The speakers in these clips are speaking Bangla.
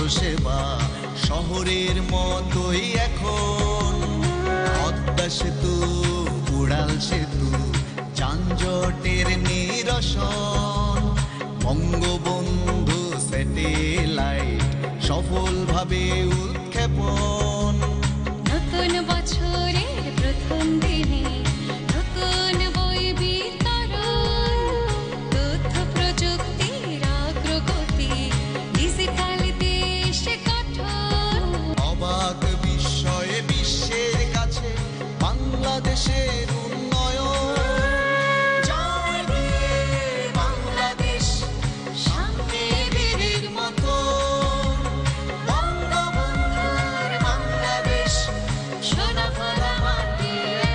সেবা শহরের মতোই এখন। পদ্মা সেতু, উড়াল সেতু, যানজটের নিরসন, বঙ্গবন্ধু স্যাটেলাইট সফলভাবে উৎক্ষেপণ। নতুন বছরের প্রথম দিনে নতুন বই বিতরণ, তথ্য প্রযুক্তির অগ্রগতি, ডিজিটাল দেশ গঠন। অবাক বিস্ময়ে বিশ্বের কাছে বাংলাদেশের উন্নয়ন। জয় দিয়ে বাংলাদেশ সামনে বীরের মতো, বঙ্গবন্ধুর বাংলাদেশ সোনা ফলা মাটি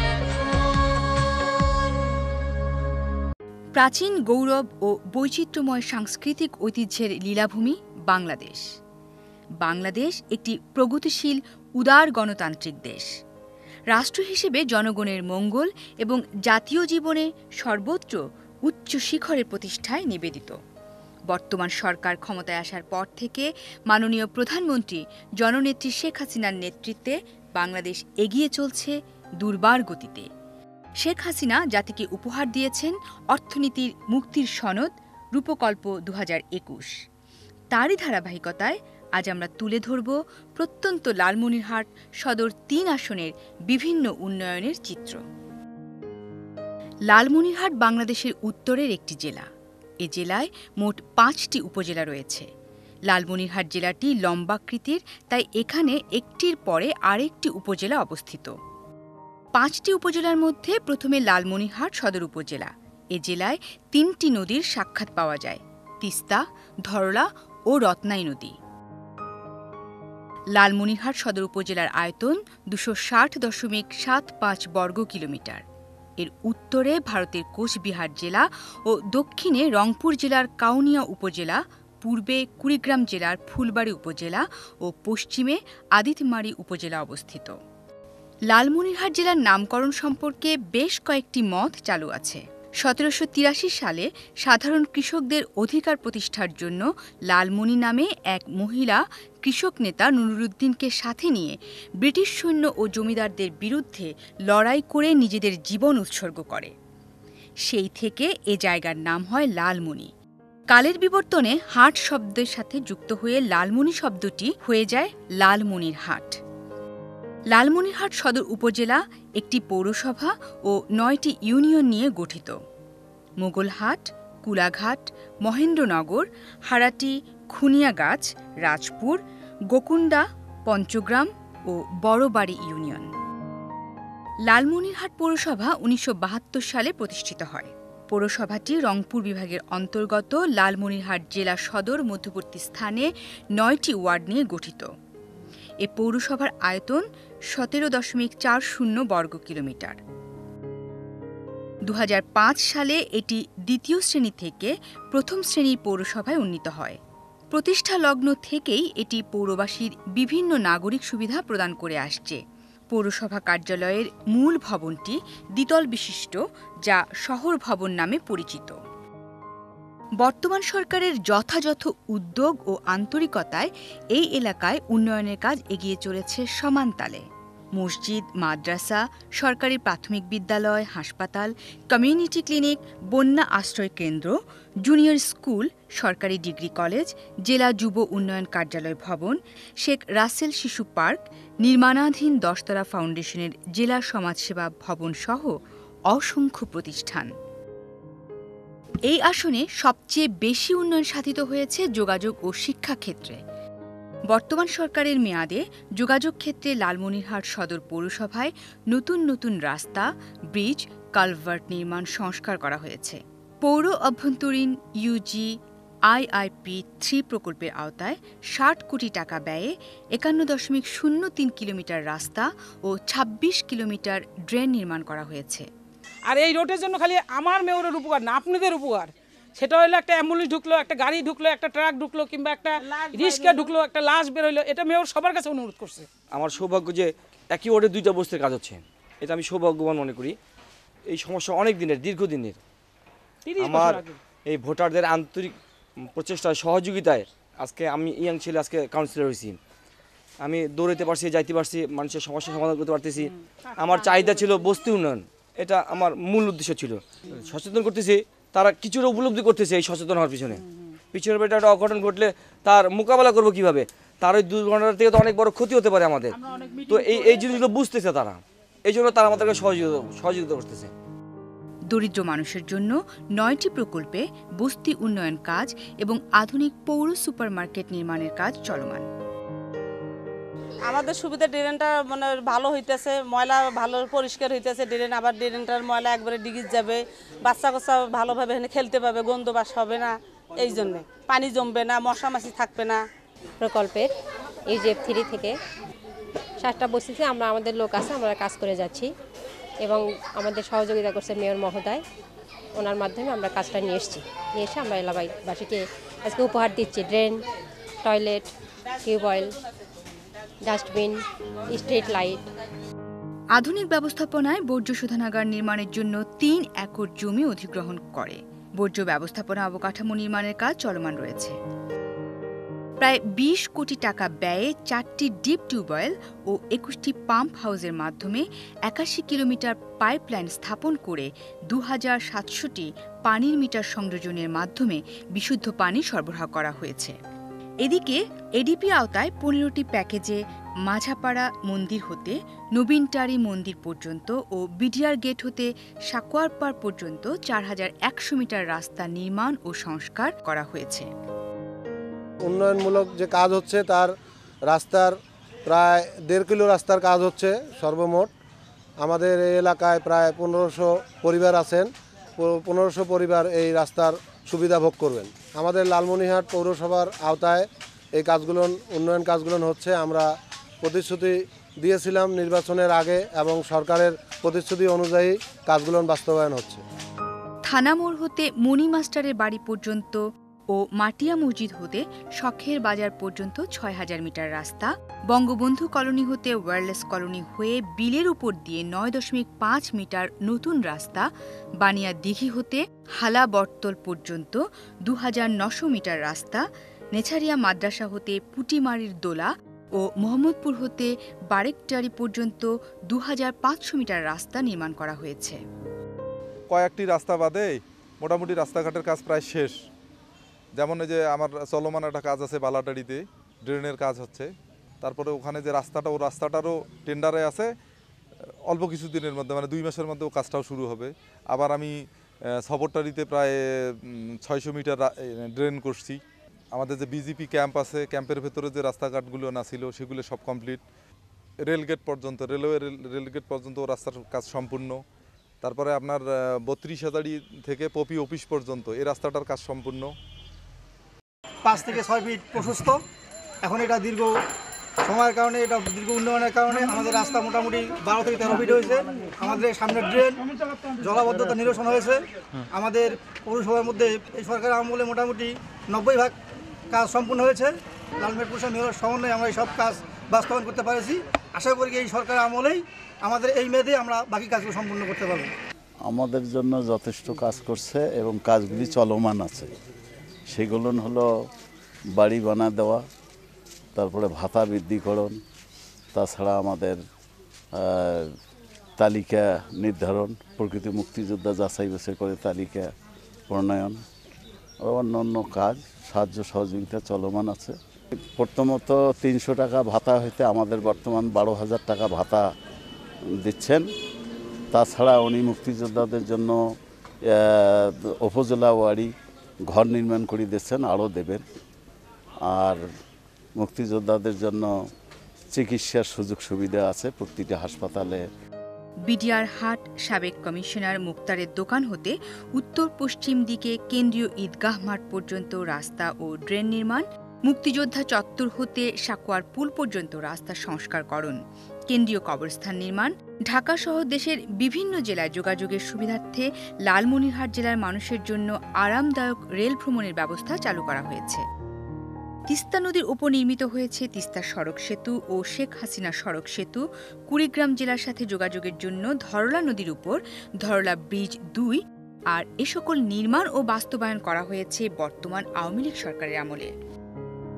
এখন। প্রাচীন গৌরব ও বৈচিত্র্যময় সাংস্কৃতিক ঐতিহ্যের লীলাভূমি বাংলাদেশ। বাংলাদেশ একটি প্রগতিশীল উদার গণতান্ত্রিক দেশ। রাষ্ট্র হিসেবে জনগণের মঙ্গল এবং জাতীয় জীবনে সর্বত্র উচ্চ শিখরের প্রতিষ্ঠায় নিবেদিত। বর্তমান সরকার ক্ষমতায় আসার পর থেকে মাননীয় প্রধানমন্ত্রী জননেত্রী শেখ হাসিনার নেতৃত্বে বাংলাদেশ এগিয়ে চলছে দুর্বার গতিতে। শেখ হাসিনা জাতিকে উপহার দিয়েছেন অর্থনীতির মুক্তির সনদ রূপকল্প ২০২১। তারই ধারাবাহিকতায় আজ আমরা তুলে ধরব প্রত্যন্ত লালমনিরহাট সদর ৩ আসনের বিভিন্ন উন্নয়নের চিত্র। লালমনিরহাট বাংলাদেশের উত্তরের একটি জেলা। এ জেলায় মোট ৫টি উপজেলা রয়েছে। লালমনিরহাট জেলাটি লম্বাকৃতির, তাই এখানে একটির পরে আরেকটি উপজেলা অবস্থিত। ৫টি উপজেলার মধ্যে প্রথমে লালমনিরহাট সদর উপজেলা। এ জেলায় ৩টি নদীর সাক্ষাৎ পাওয়া যায়: তিস্তা, ধরলা ও রত্নাই নদী। লালমনিরহাট সদর উপজেলার আয়তন ২৬০.৭৫ বর্গ কিলোমিটার। এর উত্তরে ভারতের কোচবিহার জেলা ও দক্ষিণে রংপুর জেলার কাউনিয়া উপজেলা, পূর্বে কুড়িগ্রাম জেলার ফুলবাড়ী উপজেলা ও পশ্চিমে আদিতমারী উপজেলা অবস্থিত। লালমনিরহাট জেলার নামকরণ সম্পর্কে বেশ কয়েকটি মত চালু আছে। ১৭৮৩ সালে সাধারণ কৃষকদের অধিকার প্রতিষ্ঠার জন্য লালমনি নামে এক মহিলা কৃষক নেতা নুরুদ্দিনকে সাথে নিয়ে ব্রিটিশ সৈন্য ও জমিদারদের বিরুদ্ধে লড়াই করে নিজেদের জীবন উৎসর্গ করে। সেই থেকে এ জায়গার নাম হয় লালমনি। কালের বিবর্তনে হাট শব্দের সাথে যুক্ত হয়ে লালমনি শব্দটি হয়ে যায় লালমনিরহাট। লালমনিরহাট সদর উপজেলা একটি পৌরসভা ও ৯টি ইউনিয়ন নিয়ে গঠিত। মোগলহাট, কুলাঘাট, মহেন্দ্রনগর, হারাটি, খুনিয়াগাছ, রাজপুর, গোকুণ্ডা, পঞ্চগ্রাম ও বড়বাড়ি ইউনিয়ন। লালমনিরহাট পৌরসভা ১৯৭২ সালে প্রতিষ্ঠিত হয়। পৌরসভাটি রংপুর বিভাগের অন্তর্গত লালমনিরহাট জেলা সদর মধ্যবর্তী স্থানে ৯টি ওয়ার্ড নিয়ে গঠিত। এ পৌরসভার আয়তন ১৭.৪০ বর্গ কিলোমিটার। ২০০৫ সালে এটি দ্বিতীয় শ্রেণী থেকে প্রথম শ্রেণীর পৌরসভায় উন্নীত হয়। প্রতিষ্ঠা লগ্ন থেকেই এটি পৌরবাসীর বিভিন্ন নাগরিক সুবিধা প্রদান করে আসছে। পৌরসভা কার্যালয়ের মূল ভবনটি দ্বিতল বিশিষ্ট, যা শহর ভবন নামে পরিচিত। বর্তমান সরকারের যথাযথ উদ্যোগ ও আন্তরিকতায় এই এলাকায় উন্নয়নের কাজ এগিয়ে চলেছে সমান তালে। মসজিদ, মাদ্রাসা, সরকারি প্রাথমিক বিদ্যালয়, হাসপাতাল, কমিউনিটি ক্লিনিক, বন্যা আশ্রয় কেন্দ্র, জুনিয়র স্কুল, সরকারি ডিগ্রি কলেজ, জেলা যুব উন্নয়ন কার্যালয় ভবন, শেখ রাসেল শিশু পার্ক, নির্মাণাধীন ১০তলা ফাউন্ডেশনের জেলা সমাজসেবা ভবন সহ অসংখ্য প্রতিষ্ঠান। এই আসনে সবচেয়ে বেশি উন্নয়ন সাধিত হয়েছে যোগাযোগ ও শিক্ষা ক্ষেত্রে। বর্তমান সরকারের মেয়াদে যোগাযোগ ক্ষেত্রে লালমনিরহাট সদর পৌরসভায় নতুন নতুন রাস্তা, ব্রিজ, কালভার্ট নির্মাণ সংস্কার করা হয়েছে। পৌর অভ্যন্তরীণ ইউজি আইআইপি ৩ প্রকল্পের আওতায় ৬০ কোটি টাকা ব্যয়ে ৫১.০৩ কিলোমিটার রাস্তা ও ২৬ কিলোমিটার ড্রেন নির্মাণ করা হয়েছে। আর এই রোডের জন্য খালি আমার মেয়রের উপকার না, আপনাদের উপকার। সেটা হলো একটা অ্যাম্বুলেন্স ঢুকলো, একটা গাড়ি ঢুকলো, একটা ট্রাক ঢুকলো, কিংবা একটা রিক্সা ঢুকলো, একটা লাশ বেরোলো, এটা মেয়র সবার কাছে অনুরোধ করছে। আমার সৌভাগ্য যে একই ওয়ার্ডে 2টা বস্তির কাজ হচ্ছে, এটা আমি সৌভাগ্যবান মনে করি। এই সমস্যা অনেক দিনের, দীর্ঘদিনের। আমার এই ভোটারদের আন্তরিক প্রচেষ্টায়, সহযোগিতায় আজকে আমি ইয়াং ছেলে, আজকে কাউন্সিলর হয়েছি, আমি দৌড়াইতে পারছি, যাইতে পারছি, মানুষের সমস্যার সমাধান করতে পারতেছি। আমার চাহিদা ছিল বস্তি উন্নয়ন, এটা আমার মূল উদ্দেশ্য ছিল। সচেতন করতেছি, তারা কিছুটা উপলব্ধি করতেছে এই সচেতন হওয়ার পিছনে একটা অঘটন ঘটলে তার মোকাবেলা করবো কিভাবে, তার ওই দুর্ঘটনার থেকে তো অনেক বড় ক্ষতি হতে পারে আমাদের। তো এই জিনিসগুলো বুঝতেছে তারা, এই জন্য তারা আমাদেরকে সহযোগিতা করতেছে। দরিদ্র মানুষের জন্য 9টি প্রকল্পে বস্তি উন্নয়ন কাজ এবং আধুনিক পৌর সুপারমার্কেট নির্মাণের কাজ চলমান। আমাদের সুবিধা ড্রেনটা মানে ভালো হইতেছে, ময়লা ভালো পরিষ্কার হইতেছে ড্রেন, আবার ড্রেনটার ময়লা একবারে ডিগিজ যাবে, বাচ্চা কাচ্চা ভালোভাবে এখানে খেলতে পাবে, গন্ধ বাস হবে না, এই জন্যে পানি জমবে না, মশা মাছি থাকবে না। প্রকল্পের UGF3 থেকে 7টা বস্তিতে আমরা আমাদের লোক আছে, আমরা কাজ করে যাচ্ছি এবং আমাদের সহযোগিতা করছে মেয়র মহোদয়, ওনার মাধ্যমে আমরা কাজটা নিয়ে এসে আমরা এলাকাবাসীকে আজকে উপহার দিচ্ছি। Drain, toilet, tube well, dustbin, street light. আধুনিক ব্যবস্থাপনায় বর্জ্য শোধনাগার নির্মাণের জন্য 3 একর জমি অধিগ্রহণ করে বর্জ্য ব্যবস্থাপনা অবকাঠামো নির্মাণের কাজ চলমান রয়েছে। প্রায় 20 কোটি টাকা ব্যয়ে 4টি ডিপ টিউবওয়েল ও 21টি পাম্প হাউসের মাধ্যমে 81 কিলোমিটার পাইপলাইন স্থাপন করে 2700টি পানির মিটার সংযোজনের মাধ্যমে বিশুদ্ধ পানি সরবরাহ করা হয়েছে। এদিকে এডিপি আওতায় 15টি প্যাকেজে মাঝাপাড়া মন্দির হতে নবীনটারি মন্দির পর্যন্ত ও বিডিআর গেট হতে সাকুয়ারপাড় পর্যন্ত 4100 মিটার রাস্তা নির্মাণ ও সংস্কার করা হয়েছে। উন্নয়নমূলক যে কাজ হচ্ছে তার রাস্তার প্রায় 1.5 কিলো রাস্তার কাজ হচ্ছে সর্বমোট। আমাদের এই এলাকায় প্রায় 1500 পরিবার আছেন, 1500 পরিবার এই রাস্তার সুবিধা ভোগ করবেন। আমাদের লালমনিরহাট পৌরসভার আওতায় এই কাজগুলো উন্নয়ন কাজগুলো হচ্ছে। আমরা প্রতিশ্রুতি দিয়েছিলাম নির্বাচনের আগে এবং সরকারের প্রতিশ্রুতি অনুযায়ী কাজগুলো বাস্তবায়ন হচ্ছে। থানা মোড় হতে মণি মাস্টারের বাড়ি পর্যন্ত ও মাটিয়া মসজিদ হতে শখের বাজার পর্যন্ত 6000 মিটার রাস্তা, বঙ্গবন্ধু কলোনি হতে ওয়্যারলেস কলোনি হয়ে বিলের উপর দিয়ে 9.5 মিটার নতুন রাস্তা, বানিয়া দিঘি হতে হালা বটতল পর্যন্ত 2900 মিটার রাস্তা, নেছারিয়া মাদ্রাসা হতে পুটিমারির দোলা ও মোহাম্মদপুর হতে বারেকটারি পর্যন্ত 2500 মিটার রাস্তা নির্মাণ করা হয়েছে। কয়েকটি রাস্তা বাদে মোটামুটি রাস্তাঘাটের কাজ প্রায় শেষ। যেমন এই যে আমার চলমান একটা কাজ আছে বালাটারিতে, ড্রেনের কাজ হচ্ছে। তারপরে ওখানে যে রাস্তাটা, ও রাস্তাটারও টেন্ডারে আছে, অল্প কিছু দিনের মধ্যে মানে 2 মাসের মধ্যে ও কাজটাও শুরু হবে। আবার আমি সবরটারিতে প্রায় 600 মিটার ড্রেন করছি। আমাদের যে বিজেপি ক্যাম্প আছে, ক্যাম্পের ভেতরে যে রাস্তাঘাটগুলো না ছিল সেগুলো সব কমপ্লিট। রেলগেট পর্যন্ত, রেলগেট পর্যন্ত ও রাস্তার কাজ সম্পূর্ণ। তারপরে আপনার 32 থেকে পপি অফিস পর্যন্ত এই রাস্তাটার কাজ সম্পূর্ণ। 5 থেকে 6 ফিট প্রশস্ত। এখন এটা দীর্ঘ সময়ের কারণে, এটা দীর্ঘ উন্নয়নের কারণে আমাদের রাস্তা মোটামুটি 12 থেকে 13 ফিট হয়েছে। আমাদের সামনের ড্রেন, জলাবদ্ধতা নিরসন হয়েছে। আমাদের পৌরসভার মধ্যে এই সরকারের আমলে মোটামুটি 90% কাজ সম্পূর্ণ হয়েছে। লালমনিরহাট পৌরসভা মেয়রের সমন্বয়ে আমরা এই সব কাজ বাস্তবায়ন করতে পারছি। আশা করি এই সরকারের আমলেই আমাদের এই মেয়াদে আমরা বাকি কাজগুলো সম্পূর্ণ করতে পারব। আমাদের জন্য যথেষ্ট কাজ করছে এবং কাজগুলি চলমান আছে। সেগুলো হলো বাড়ি বানা দেওয়া, তারপরে ভাতা বৃদ্ধিকরণ, তাছাড়া আমাদের তালিকা নির্ধারণ, প্রকৃত মুক্তিযোদ্ধা যাচাই বাছাই করে তালিকা প্রণয়ন, অন্যান্য কাজ সাহায্য সহযোগিতা চলমান আছে। প্রথমত 300 টাকা ভাতা হইতে আমাদের বর্তমান 12,000 টাকা ভাতা দিচ্ছেন। তাছাড়া উনি মুক্তিযোদ্ধাদের জন্য উপজেলা ওয়ারি ঘর নির্মাণ করে দিচ্ছেন, আরও দেবেন। আর মুক্তিযোদ্ধাদের জন্য চিকিৎসার সুযোগ সুবিধা আছে প্রতিটি হাসপাতালে। বিডিআর হাট সাবেক কমিশনার মুক্তারের দোকান হতে উত্তর পশ্চিম দিকে কেন্দ্রীয় ঈদগাহ মাঠ পর্যন্ত রাস্তা ও ড্রেন নির্মাণ, মুক্তিযোদ্ধা চত্বর হতে সাকুয়ার পুল পর্যন্ত রাস্তা সংস্কারকরণ, কেন্দ্রীয় কবরস্থান নির্মাণ, ঢাকা সহ দেশের বিভিন্ন জেলায় যোগাযোগের সুবিধার্থে লালমনিরহাট জেলার মানুষের জন্য আরামদায়ক রেল ভ্রমণের ব্যবস্থা চালু করা হয়েছে। তিস্তা নদীর উপর নির্মিত হয়েছে তিস্তা সড়ক সেতু ও শেখ হাসিনা সড়ক সেতু। কুড়িগ্রাম জেলার সাথে যোগাযোগের জন্য ধরলা নদীর উপর ধরলা ব্রিজ 2, আর এ সকল নির্মাণ ও বাস্তবায়ন করা হয়েছে বর্তমান আওয়ামী লীগ সরকারের আমলে।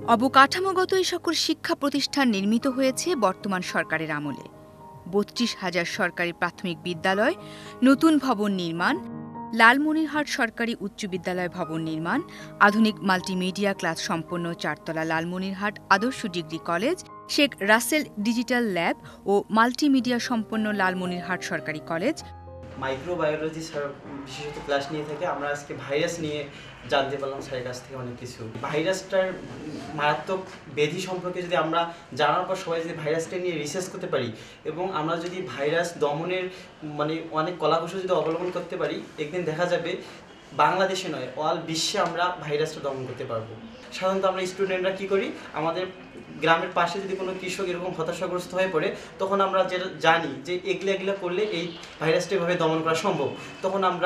অবকাঠামোগত এই সকল শিক্ষা প্রতিষ্ঠান নির্মিত হয়েছে বর্তমান সরকারের আমলে। ৩২,০০০ সরকারি প্রাথমিক বিদ্যালয়, নতুন ভবন নির্মাণ, লালমনিরহাট সরকারি উচ্চ বিদ্যালয় ভবন নির্মাণ, আধুনিক মাল্টিমিডিয়া ক্লাস সম্পন্ন 4তলা লালমনিরহাট আদর্শ degree college, Sheikh Russel digital lab ও মাল্টিমিডিয়া সম্পন্ন লালমনিরহাট সরকারি কলেজ। মাইক্রোবায়োলজি স্যার বিশেষত ক্লাস নিয়ে থাকে। আমরা আজকে ভাইরাস নিয়ে জানতে পারলাম স্যারের কাছ থেকে অনেক কিছু। ভাইরাসটার মারাত্মক ব্যাধি সম্পর্কে যদি আমরা জানার পর সবাই যদি ভাইরাসটা নিয়ে রিসার্চ করতে পারি এবং আমরা যদি ভাইরাস দমনের অনেক কলাকৌশল যদি অবলম্বন করতে পারি, একদিন দেখা যাবে বাংলাদেশে নয় অল বিশ্বে আমরা ভাইরাসটা দমন করতে পারবো। সাধারণত আমরা স্টুডেন্টরা কী করি, আমাদের গ্রামের পাশে যদি কোনো কৃষক এরকম হতাশাগ্রস্ত হয়ে পড়ে, তখন আমরা যেটা জানি যে এগুলা করলে এই ভাইরাসটা এভাবে দমন করা সম্ভব, তখন আমরা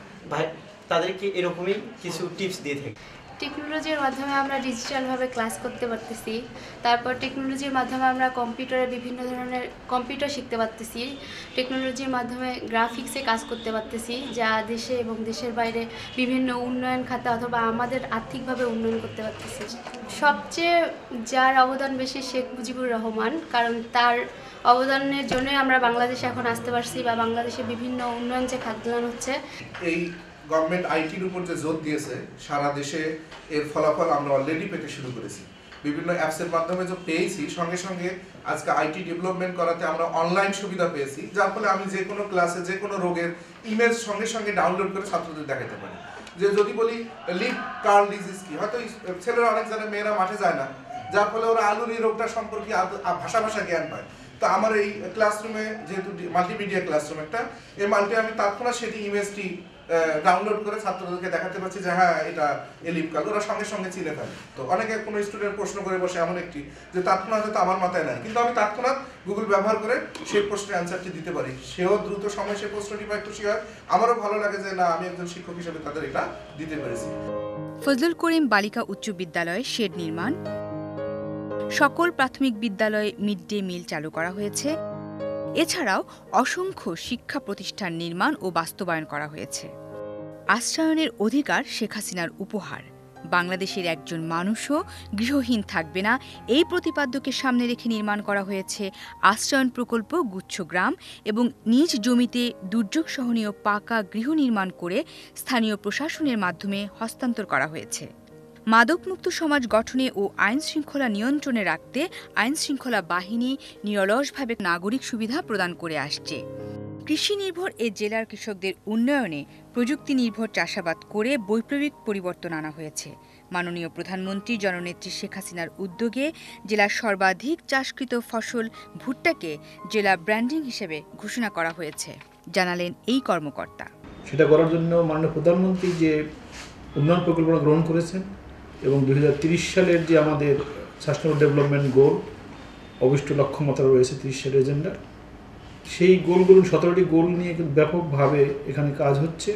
তাদেরকে এরকমই কিছু টিপস দিয়ে থাকি। টেকনোলজির মাধ্যমে আমরা ডিজিটালভাবে ক্লাস করতে পারতেছি। তারপর টেকনোলজির মাধ্যমে আমরা কম্পিউটারে বিভিন্ন ধরনের কম্পিউটার শিখতে পারতেছি। টেকনোলজির মাধ্যমে গ্রাফিক্সে কাজ করতে পারতেছি, যা দেশে এবং দেশের বাইরে বিভিন্ন উন্নয়ন খাতে অথবা আমাদের আর্থিকভাবে উন্নয়ন করতে পারতেছি। সবচেয়ে যার অবদান বেশি শেখ মুজিবুর রহমান, কারণ তার অবদানের জন্যই আমরা বাংলাদেশে এখন আসতে পারছি বা বাংলাদেশে বিভিন্ন উন্নয়ন যে খাদ্যায়ন হচ্ছে। এই গভর্নমেন্ট আইটির উপর যে জোর দিয়েছে সারা দেশে, এর ফলাফল আমরা অলরেডি পেতে শুরু করেছি। বিভিন্ন অ্যাপসের মাধ্যমে যে পেয়েছি, সঙ্গে সঙ্গে আজকে আইটি ডেভেলপমেন্ট করাতে আমরা অনলাইন সুবিধা পেয়েছি, যার ফলে আমি যে কোনো ক্লাসে যে কোনো রোগের ইমেজ সঙ্গে সঙ্গে ডাউনলোড করে ছাত্রদের দেখাতে পারি। যে যদি বলি লিভ কার্ল ডিজিজ কি, হয়তো ছেলেরা অনেক জানে, মেয়েরা মাঠে যায় না, যার ফলে ওরা আলুর এই রোগটা সম্পর্কে ভাষা জ্ঞান পায়। তো আমার এই ক্লাসরুমে যেহেতু মাল্টিমিডিয়া ক্লাসরুম একটা, এই আমি তৎক্ষণাৎ সেটি ইমেজটি ডাউনলোড করে ছাত্রদেরকে দেখাতে পারছি যে হ্যাঁ এটা এলিপ কাল, ওরা সঙ্গে সঙ্গে চিনে ফেলে। তো অনেকে কোনো স্টুডেন্ট প্রশ্ন করে বসে এমন একটি যে তৎক্ষণাৎ হয়তো আমার মাথায় নাই, কিন্তু আমি তৎক্ষণাৎ গুগল ব্যবহার করে সেই প্রশ্নের অ্যান্সারটি দিতে পারি। সেও দ্রুত সময় সে প্রশ্নটি পায়, খুশি হয়, আমারও ভালো লাগে যে না আমি একজন শিক্ষক হিসেবে তাদের এটা দিতে পেরেছি। ফজলুল করিম বালিকা উচ্চ বিদ্যালয়ে শেড নির্মাণ, সকল প্রাথমিক বিদ্যালয়ে মিড ডে মিল চালু করা হয়েছে। এছাড়াও অসংখ্য শিক্ষা প্রতিষ্ঠান নির্মাণ ও বাস্তবায়ন করা হয়েছে। আশ্রয়নের অধিকার শেখ হাসিনার উপহার। বাংলাদেশের একজন মানুষও গৃহহীন থাকবে না, এই প্রতিপাদ্যকে সামনে রেখে নির্মাণ করা হয়েছে আশ্রয়ন প্রকল্প গুচ্ছগ্রাম এবং নিজ জমিতে দুর্যোগ সহনীয় পাকা গৃহ নির্মাণ করে স্থানীয় প্রশাসনের মাধ্যমে হস্তান্তর করা হয়েছে। মাদকমুক্ত সমাজ গঠনে ও আইন শৃঙ্খলা নিয়ন্ত্রণে রাখতে আইন শৃঙ্খলা বাহিনী নিরলসভাবে নাগরিক সুবিধা প্রদান করে আসছে। কৃষি নির্ভর এ জেলার কৃষকদের উন্নয়নে প্রযুক্তি নির্ভর চাষাবাদ করে বৈপ্লবিক পরিবর্তন আনা হয়েছে। মাননীয় প্রধানমন্ত্রী জননেত্রী শেখ হাসিনার উদ্যোগে জেলার সর্বাধিক চাষকৃত ফসল ভুট্টাকে জেলা ব্র্যান্ডিং হিসেবে ঘোষণা করা হয়েছে, জানালেন এই কর্মকর্তা। সেটা করার জন্য মাননীয় প্রধানমন্ত্রী যে উন্নয়ন প্রকল্প গ্রহণ করেছেন এবং 2030 সালের যে আমাদের সাস্টেনেবল ডেভেলপমেন্ট গোল, অভিষ্ট লক্ষ্যমাত্রা রয়েছে 30 সালের এজেন্ডা, সেই গোলগুলো 17টি গোল নিয়ে কিন্তু ব্যাপকভাবে এখানে কাজ হচ্ছে।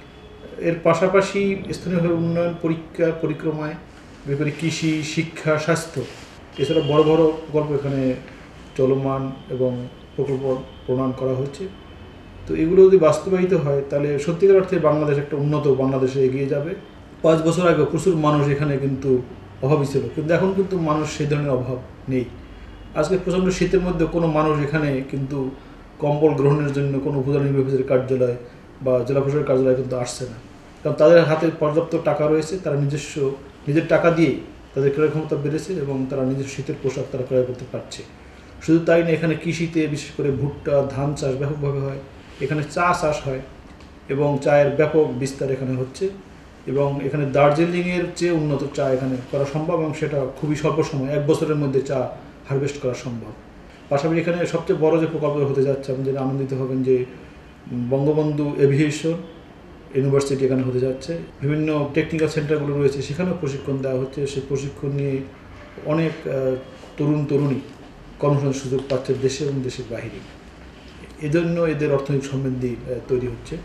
এর পাশাপাশি স্থানীয়ভাবে উন্নয়ন পরিক্রমায় বিপরী কৃষি, শিক্ষা, স্বাস্থ্য, এছাড়া বড় বড় প্রকল্প এখানে চলমান এবং প্রকল্প প্রণয়ন করা হচ্ছে। তো এগুলো যদি বাস্তবায়িত হয় তাহলে সত্যিকার অর্থে বাংলাদেশ একটা উন্নত বাংলাদেশে এগিয়ে যাবে। 5 বছর আগে প্রচুর মানুষ এখানে কিন্তু অভাবী ছিল, কিন্তু এখন কিন্তু মানুষ সেই ধরনের অভাব নেই। আজকে প্রচণ্ড শীতের মধ্যে কোনো মানুষ এখানে কিন্তু কম্বল গ্রহণের জন্য কোনো উপজেলা নির্বাহী অফিসের কার্যালয় বা জেলা প্রশাসকের কার্যালয়ে কিন্তু আসছে না, কারণ তাদের হাতে পর্যাপ্ত টাকা রয়েছে। তারা নিজের টাকা দিয়ে তাদের ক্রয় ক্ষমতা বেড়েছে এবং তারা নিজের শীতের পোশাক তারা ক্রয় করতে পারছে। শুধু তাই না, এখানে কৃষিতে বিশেষ করে ভুট্টা, ধান চাষ ব্যাপকভাবে হয়, এখানে চা চাষ হয় এবং চায়ের ব্যাপক বিস্তার এখানে হচ্ছে এবং এখানে দার্জিলিংয়ের চেয়ে উন্নত চা এখানে করা সম্ভব এবং সেটা খুবই স্বল্প সময়, 1 বছরের মধ্যে চা হারভেস্ট করা সম্ভব। পাশাপাশি এখানে সবচেয়ে বড় যে প্রকল্প হতে যাচ্ছে, আপনি যেটা আনন্দিত হবেন যে বঙ্গবন্ধু এভিয়েশন ইউনিভার্সিটি এখানে হতে যাচ্ছে। বিভিন্ন টেকনিক্যাল সেন্টারগুলো রয়েছে, সেখানেও প্রশিক্ষণ দেওয়া হচ্ছে। সেই প্রশিক্ষণ নিয়ে অনেক তরুণী কর্মসংস্থানের সুযোগ পাচ্ছে দেশে এবং দেশের বাইরে। এজন্য এদের অর্থনৈতিক সমৃদ্ধি তৈরি হচ্ছে।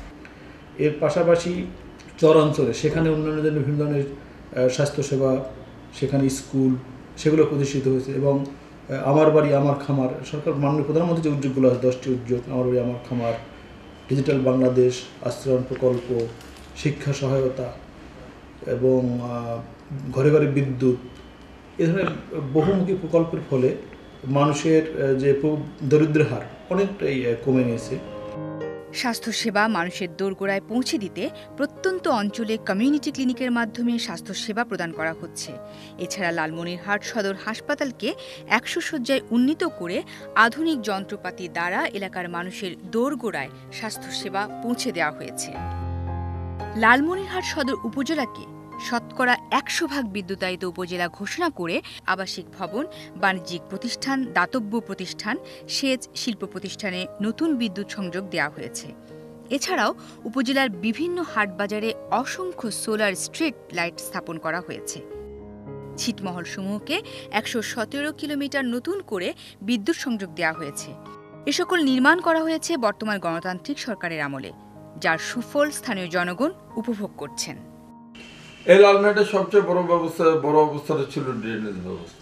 এর পাশাপাশি চর অঞ্চলে সেখানে উন্নয়নের জন্য বিভিন্ন ধরনের স্বাস্থ্যসেবা, সেখানে স্কুল, সেগুলো প্রতিষ্ঠিত হয়েছে এবং আমার বাড়ি আমার খামার, সরকার মাননীয় প্রধানমন্ত্রী যে উদ্যোগগুলো আছে 10টি উদ্যোগ, আমার বাড়ি আমার খামার, ডিজিটাল বাংলাদেশ, আশ্রয়ণ প্রকল্প, শিক্ষা সহায়তা এবং ঘরে ঘরে বিদ্যুৎ, এ ধরনের বহুমুখী প্রকল্পের ফলে মানুষের যে দরিদ্রের হার অনেকটাই কমে গিয়েছে। স্বাস্থ্যসেবা মানুষের দোরগোড়ায় পৌঁছে দিতে প্রত্যন্ত অঞ্চলে কমিউনিটি ক্লিনিকের মাধ্যমে স্বাস্থ্যসেবা প্রদান করা হচ্ছে। এছাড়া লালমনিরহাট সদর হাসপাতালকে 100 শয্যায় উন্নীত করে আধুনিক যন্ত্রপাতি দ্বারা এলাকার মানুষের দোরগোড়ায় স্বাস্থ্যসেবা পৌঁছে দেওয়া হয়েছে। লালমনিরহাট সদর উপজেলাকে শতকরা 100% বিদ্যুতায়িত উপজেলা ঘোষণা করে আবাসিক ভবন, বাণিজ্যিক প্রতিষ্ঠান, দাতব্য প্রতিষ্ঠান, সেচ, শিল্প প্রতিষ্ঠানে নতুন বিদ্যুৎ সংযোগ দেওয়া হয়েছে। এছাড়াও উপজেলার বিভিন্ন হাটবাজারে অসংখ্য সোলার স্ট্রিট লাইট স্থাপন করা হয়েছে। ছিটমহলসমূহকে 117 কিলোমিটার নতুন করে বিদ্যুৎ সংযোগ দেওয়া হয়েছে। এ সকল নির্মাণ করা হয়েছে বর্তমান গণতান্ত্রিক সরকারের আমলে, যার সুফল স্থানীয় জনগণ উপভোগ করছেন। এই লালমনিরহাটের সবচেয়ে বড় অবস্থাটা ছিল ড্রেনেজ ব্যবস্থা।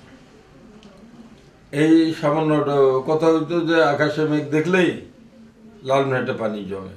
এই সামান্য কথা হইতো যে আকাশে মেঘ দেখলেই লালমনিরহাটে পানি জমে।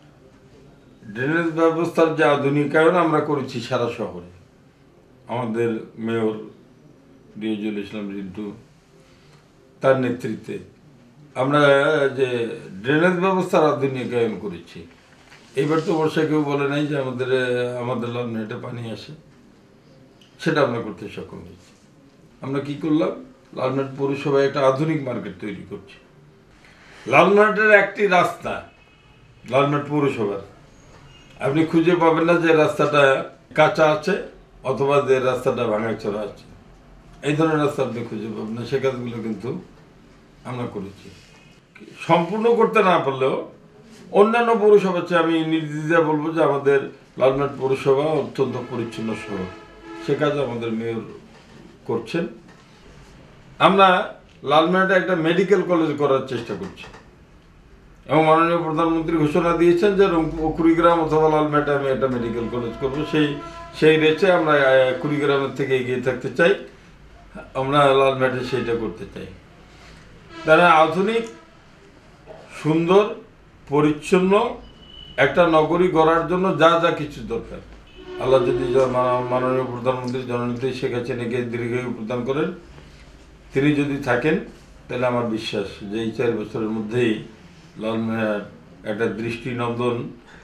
ড্রেনেজ ব্যবস্থার যে আধুনিকায়ন আমরা করেছি সারা শহরে, আমাদের মেয়র রিয়াজুল ইসলাম রিন্টু তার নেতৃত্বে আমরা যে ড্রেনেজ ব্যবস্থার আধুনিকায়ন করেছি। এবার তো বর্ষা কেউ বলে নাই যে আমাদের লালমনিরহাটে পানি আসে, সেটা আমরা করতে সক্ষম হয়েছি। আমরা কি করলাম, লালমনিরহাট পৌরসভায় একটা আধুনিক মার্কেট তৈরি করছি। লালমনিরহাটের একটি রাস্তা লালমনিরহাট পৌরসভার আপনি খুঁজে পাবেন না যে রাস্তাটা কাঁচা আছে অথবা যে রাস্তাটা ভাঙাচোরা আছে, এই ধরনের রাস্তা আপনি খুঁজে পাবেন না। সে কাজগুলো কিন্তু আমরা করেছি। সম্পূর্ণ করতে না পারলেও অন্যান্য পৌরসভার চেয়ে আমি নির্দ্বিধায় বলবো যে আমাদের লালমনিরহাট পৌরসভা অত্যন্ত পরিচ্ছন্ন শহর, সে কাজ আমাদের মেয়র করছেন। আমরা লালমনিরহাটে একটা মেডিকেল কলেজ করার চেষ্টা করছি এবং মাননীয় প্রধানমন্ত্রী ঘোষণা দিয়েছেন যে কুড়িগ্রাম অথবা লালমনিরহাটে আমি একটা মেডিকেল কলেজ করবো। সেই রেচে আমরা কুড়িগ্রামের থেকে এগিয়ে থাকতে চাই, আমরা লালমনিরহাটে সেইটা করতে চাই। তারা আধুনিক, সুন্দর, পরিচ্ছন্ন একটা নগরী গড়ার জন্য যা যা কিছু দরকার, আল্লাহ যদি মাননীয় প্রধানমন্ত্রী জননেত্রী শেখ হাসিনাকে দীর্ঘায়ু প্রদান করেন, তিনি যদি থাকেন, তাহলে আমার বিশ্বাস যে এই 4 বছরের মধ্যেই লালমনিরহাট একটা দৃষ্টিনন্দন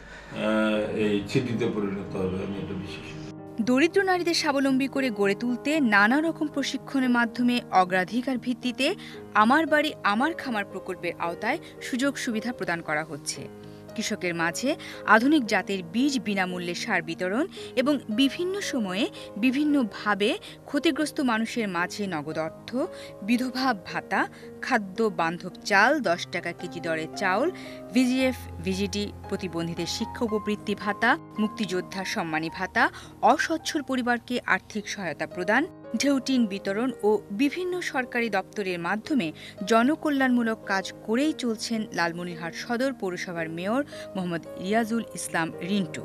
এই সিটিতে পরিণত হবে, আমি এটা বিশ্বাস। দরিদ্র নারীদের স্বাবলম্বী করে গড়ে তুলতে নানা রকম প্রশিক্ষণের মাধ্যমে অগ্রাধিকার ভিত্তিতে আমার বাড়ি আমার খামার প্রকল্পের আওতায় সুযোগ সুবিধা প্রদান করা হচ্ছে। কৃষকের মাঝে আধুনিক জাতের বীজ, বিনামূল্যে সার বিতরণ এবং বিভিন্ন সময়ে বিভিন্নভাবে ক্ষতিগ্রস্ত মানুষের মাঝে নগদ অর্থ, বিধবা ভাতা, খাদ্য বান্ধব চাল, 10 টাকা কেজি দরে চাউল, ভিজিএফ, ভিজিডি, প্রতিবন্ধীদের শিক্ষা উপবৃত্তি ভাতা, মুক্তিযোদ্ধা সম্মানী ভাতা, অসচ্ছল পরিবারকে আর্থিক সহায়তা প্রদান, ঢেউটিন বিতরণ ও বিভিন্ন সরকারি দপ্তরের মাধ্যমে জনকল্যাণমূলক কাজ করেই চলছেন লালমনিরহাট সদর পৌরসভার মেয়র মোহাম্মদ রিয়াজুল ইসলাম রিন্টু।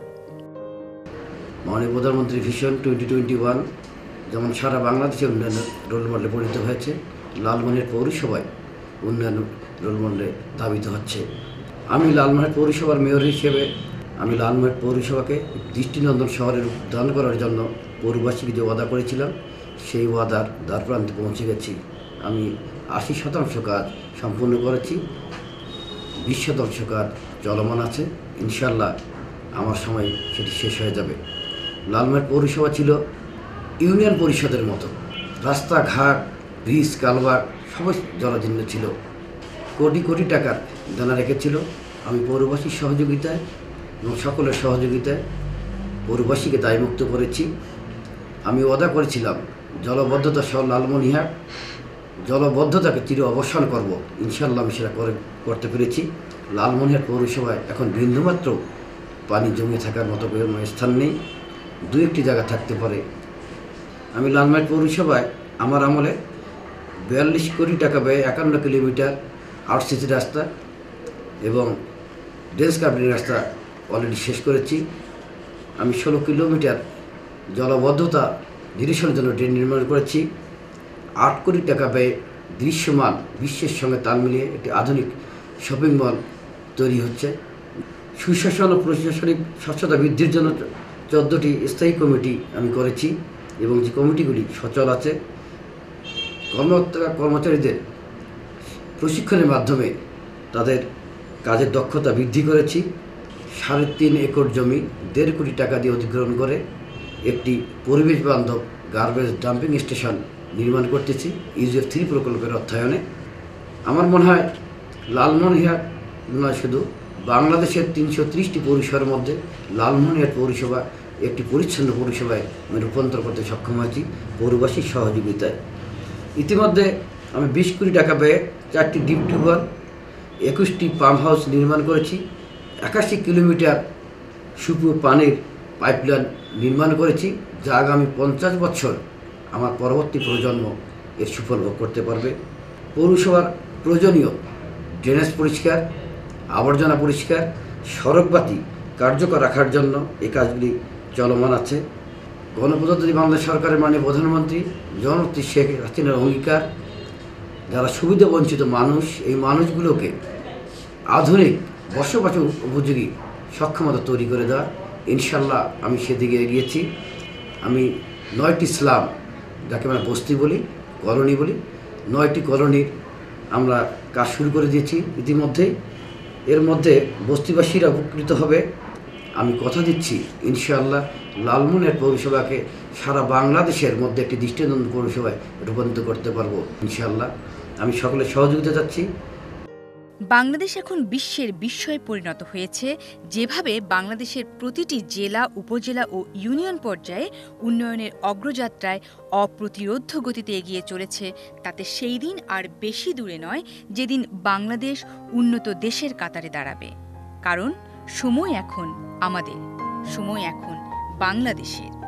মাননীয় প্রধানমন্ত্রী ভিশন 2021 যেমন সারা বাংলাদেশে উন্নয়নের রোল মডেলে পরিণত হয়েছে, লালমনিরহাট পৌরসভায় উন্নয়ন রোল মডেলে ধাবিত হচ্ছে। আমি লালমনিরহাট পৌরসভার মেয়র হিসেবে আমি লালমনিরহাট পৌরসভাকে দৃষ্টিনন্দন শহরের উন্নয়ন করার জন্য পৌরবাসীকে যে ওয়াদা করেছিলাম, সেই ওয়াদার দ্বারপ্রান্তে পৌঁছে গেছি। আমি 80% কাজ সম্পূর্ণ করেছি, 20% কাজ চলমান আছে। ইনশাল্লাহ আমার সময় সেটি শেষ হয়ে যাবে। লালমনিরহাট পৌরসভা ছিল ইউনিয়ন পরিষদের মতো, রাস্তাঘাট, ব্রিজ, কালভার্ট সবই জরাজীর্ণ ছিল, কোটি কোটি টাকার দানা রেখেছিল। আমি পৌরবাসীর সহযোগিতায় এবং সকলের সহযোগিতায় পৌরবাসীকে দায়মুক্ত করেছি। আমি ওয়াদা করেছিলাম জলবদ্ধতা সহ লালমনিরহাট জলবদ্ধতাকে চির অবসান করব। ইনশাল্লাহ আমি সেটা করতে পেরেছি। লালমনিরহাট পৌরসভায় এখন বিন্দুমাত্র পানি জমে থাকার মতো কোনো স্থান নেই, 2-1টি জায়গা থাকতে পারে। আমি লালমনিরহাট পৌরসভায় আমার আমলে 42 কোটি টাকা ব্যয়ে 51 কিলোমিটার আরসিসি রাস্তা এবং ডেন্স কার্পেটিং রাস্তা অলরেডি শেষ করেছি। আমি 16 কিলোমিটার জলবদ্ধতা নিরসনের জন্য ড্রেন নির্মাণ করেছি। 8 কোটি টাকা ব্যয়ে দৃশ্যমান বিশ্বের সঙ্গে তাল মিলিয়ে একটি আধুনিক শপিং মল তৈরি হচ্ছে। সুশাসন ও প্রশাসনিক স্বচ্ছতা বৃদ্ধির জন্য 14টি স্থায়ী কমিটি আমি করেছি এবং যে কমিটিগুলি সচল আছে কর্মচারীদের প্রশিক্ষণের মাধ্যমে তাদের কাজের দক্ষতা বৃদ্ধি করেছি। 3.5 একর জমি 1.5 কোটি টাকা দিয়ে অধিগ্রহণ করে একটি পরিবেশ বান্ধব গার্বেজ ডাম্পিং স্টেশন নির্মাণ করতেছি ইউজিএফ 3 প্রকল্পের অর্থায়নে। আমার মনে হয় লালমনিরহাট নয়, শুধু বাংলাদেশের 330টি পৌরসভার মধ্যে লালমনিরহাট পৌরসভা একটি পরিচ্ছন্ন পৌরসভায় আমি রূপান্তর করতে সক্ষম হয়েছি পৌরবাসীর সহযোগিতায়। ইতিমধ্যে আমি 20 কোটি টাকা ব্যয়ে 4টি ডিপ টিউবওয়েল, 21টি পাম্প হাউস নির্মাণ করেছি, 81 কিলোমিটার সুপুর পানির পাইপলাইন নির্মাণ করেছি, যা আগামী 50 বছর আমার পরবর্তী প্রজন্ম এর সুফল ভোগ করতে পারবে। পৌরসভার প্রয়োজনীয় ড্রেনেজ পরিষ্কার, আবর্জনা পরিষ্কার, সড়কবাতি কার্যকর রাখার জন্য এই কাজগুলি চলমান আছে। গণপ্রজাতন্ত্রী বাংলাদেশ সরকারের মাননীয় প্রধানমন্ত্রী জননেত্রী শেখ হাসিনার অঙ্গীকার, যারা সুবিধা বঞ্চিত মানুষ, এই মানুষগুলোকে আধুনিক বসবাস উপযোগী সক্ষমতা তৈরি করে দেওয়া। ইনশাল্লাহ আমি সেদিকে এগিয়েছি। আমি 9টি স্লাম, যাকে আমরা বস্তি বলি, কলোনি বলি, 9টি কলোনির আমরা কাজ শুরু করে দিয়েছি ইতিমধ্যেই। এর মধ্যে বস্তিবাসীরা উপকৃত হবে। আমি কথা দিচ্ছি ইনশাআল্লাহ লালমনিরহাট পৌরসভাকে সারা বাংলাদেশের মধ্যে একটি দৃষ্টিনন্দন পৌরসভায় রূপান্তরিত করতে পারবো ইনশাআল্লাহ। আমি সকলের সহযোগিতা চাচ্ছি। বাংলাদেশ এখন বিশ্বের বিস্ময়ে পরিণত হয়েছে। যেভাবে বাংলাদেশের প্রতিটি জেলা, উপজেলা ও ইউনিয়ন পর্যায়ে উন্নয়নের অগ্রযাত্রায় অপ্রতিরোধ্য গতিতে এগিয়ে চলেছে, তাতে সেই দিন আর বেশি দূরে নয় যেদিন বাংলাদেশ উন্নত দেশের কাতারে দাঁড়াবে। কারণ সময় এখন আমাদের, সময় এখন বাংলাদেশের।